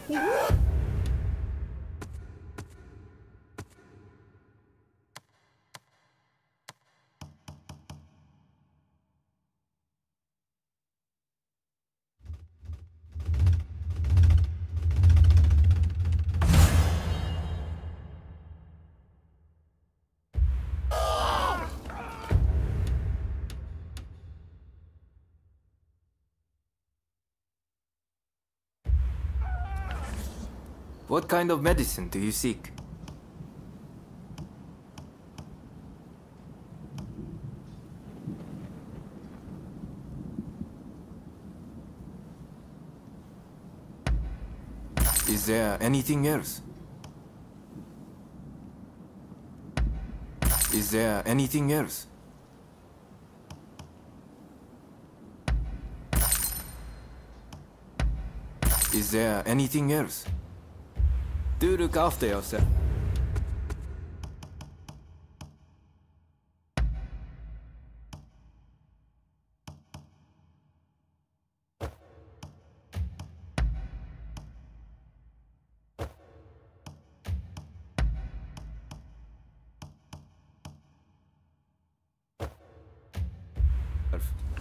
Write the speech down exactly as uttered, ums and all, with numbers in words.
What kind of medicine do you seek? Is there anything else? Is there anything else? Is there anything else? Do look after yourself. Perfect.